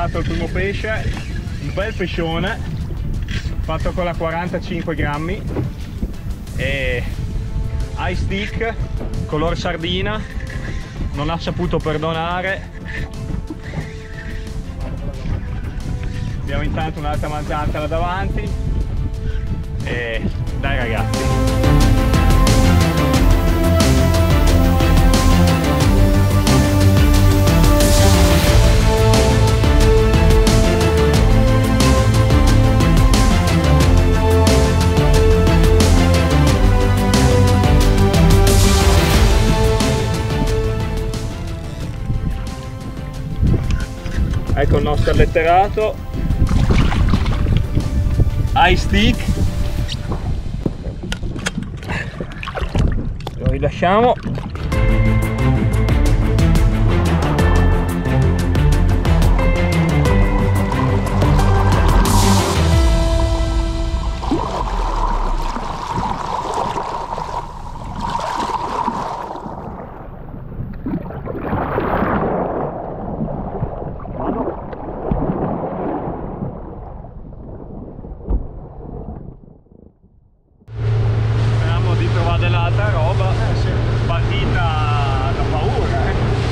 pescato il primo pesce, un bel pescione fatto con la 45 grammi e high stick color sardina, non ha saputo perdonare. Abbiamo intanto un'altra mangiata là davanti e dai ragazzi. Ecco il nostro alletterato high stick, lo rilasciamo. Dell'altra roba, partita da paura,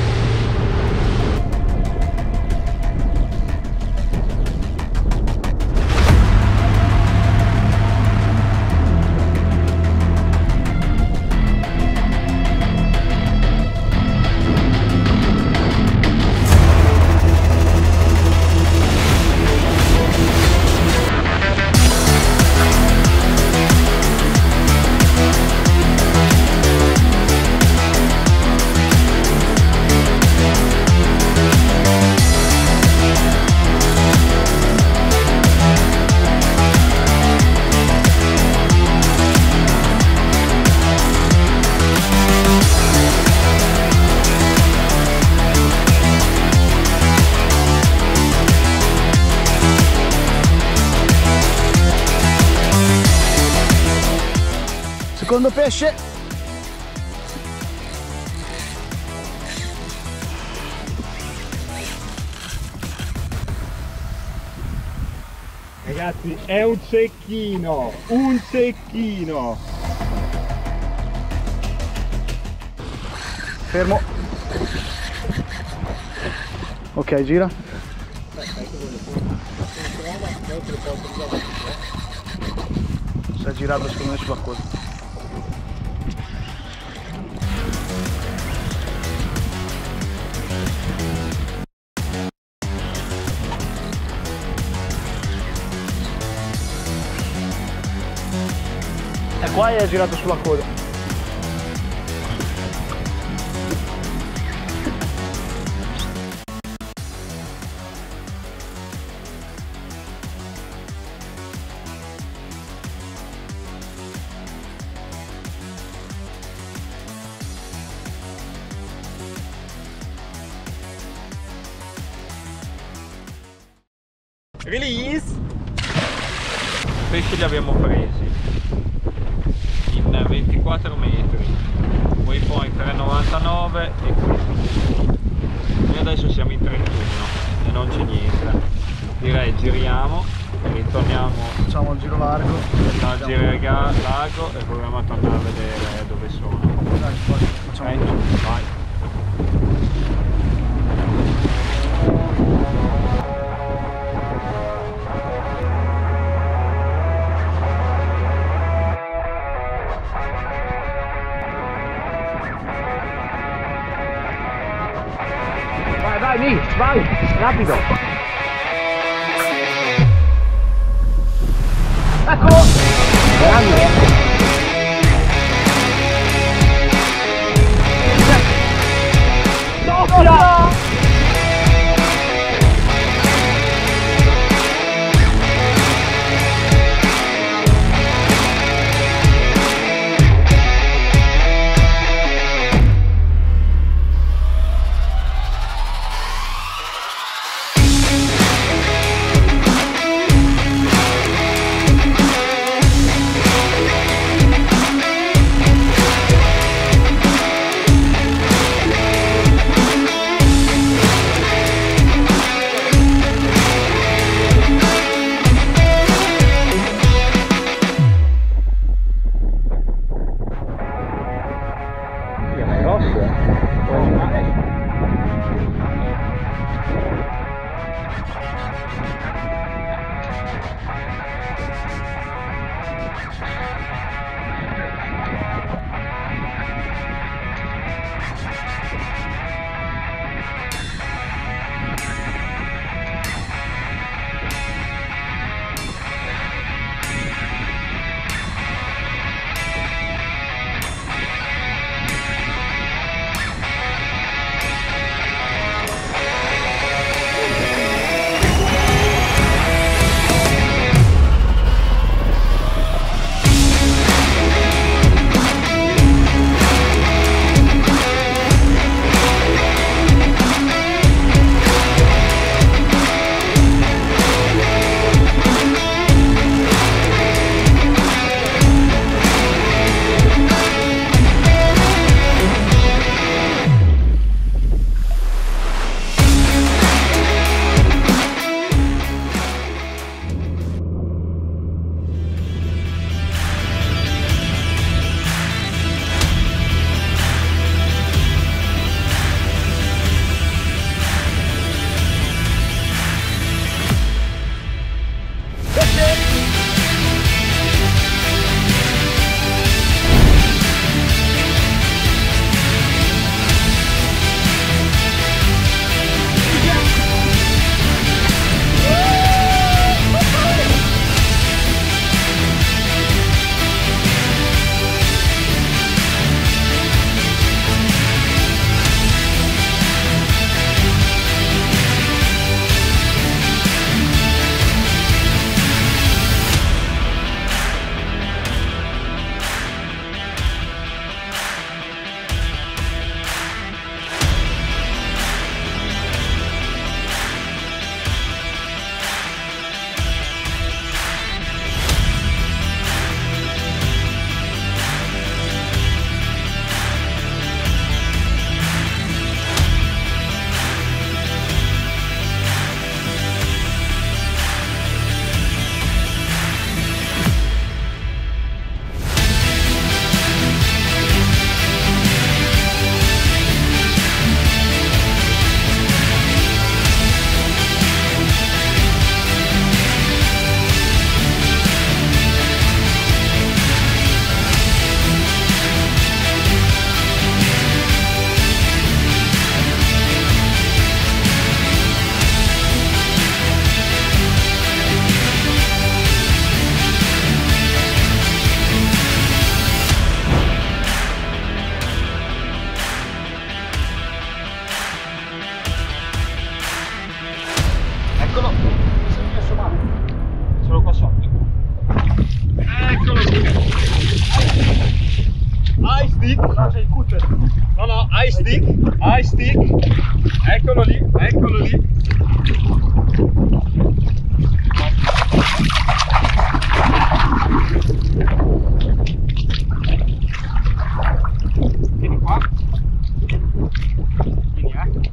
Secondo pesce. ragazzi, è un cecchino, un cecchino. Fermo. Ok, gira. Si è girato secondo me sulla coda. E qua è girato sulla coda. Release! Pesci li abbiamo presi in 24 metri, waypoint 3,99 e qui. Noi adesso siamo in 31 e non c'è niente. Direi giriamo e ritorniamo. Facciamo il giro largo. No, giro largo e proviamo a tornare a vedere dove sono. Dai, facciamo Ok? Vai. Vai, Mitch, vai, rapido! Ecco! Grande! Doppia! stick. Là c'è il cutter. No, high stick. Eccolo lì. Vieni qua. Vieni,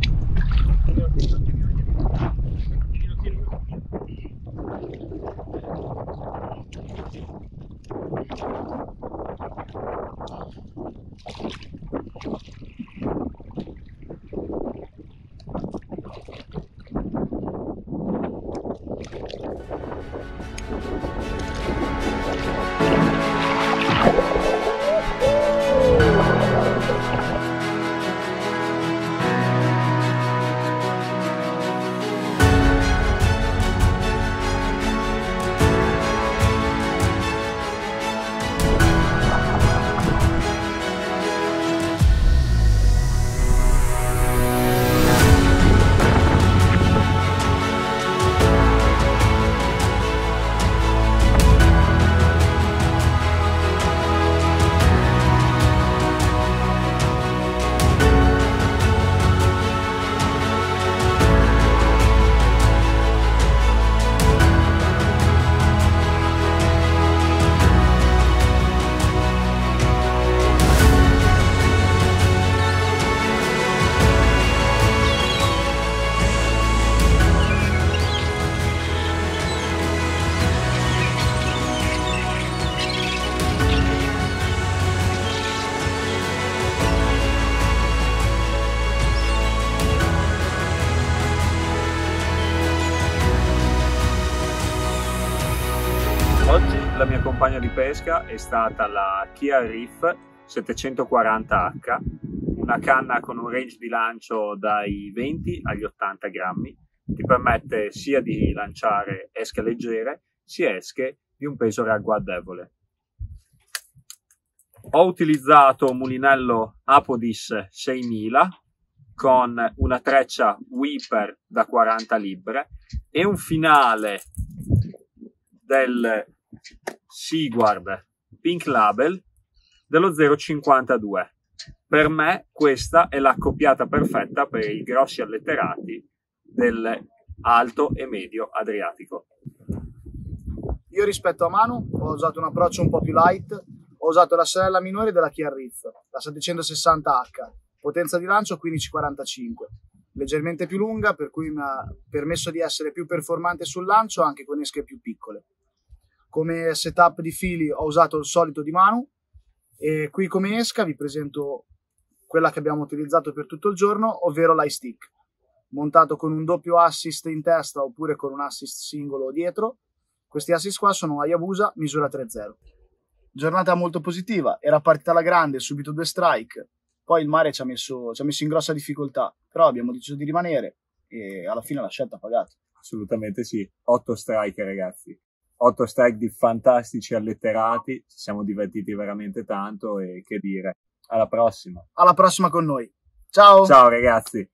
Oggi la mia compagna di pesca è stata la Kia Reef 740H, una canna con un range di lancio dai 20 agli 80 grammi, ti permette sia di lanciare esche leggere sia esche di un peso ragguardevole. Ho utilizzato un mulinello Apodis 6000 con una treccia Whipper da 40 libbre e un finale del Seaguard Pink Label dello 0,52. Per me questa è l'accoppiata perfetta per i grossi alletterati del alto e medio Adriatico. Io rispetto a Manu ho usato un approccio un po' più light, ho usato la sorella minore della Kia Reef, la 760H, potenza di lancio 1545, leggermente più lunga, per cui mi ha permesso di essere più performante sul lancio anche con esche più piccole. Come setup di fili ho usato il solito di Manu e qui come esca vi presento quella che abbiamo utilizzato per tutto il giorno, ovvero l'iStick, montato con un doppio assist in testa oppure con un assist singolo dietro. Questi assist qua sono Hayabusa misura 3.0. Giornata molto positiva, era partita alla grande, subito 2 strike, poi il mare ci ha messo in grossa difficoltà, però abbiamo deciso di rimanere e alla fine la scelta ha pagato. Assolutamente sì, 8 strike ragazzi. 8 strike di fantastici alletterati, ci siamo divertiti veramente tanto e che dire, alla prossima. Alla prossima con noi. Ciao! Ciao ragazzi!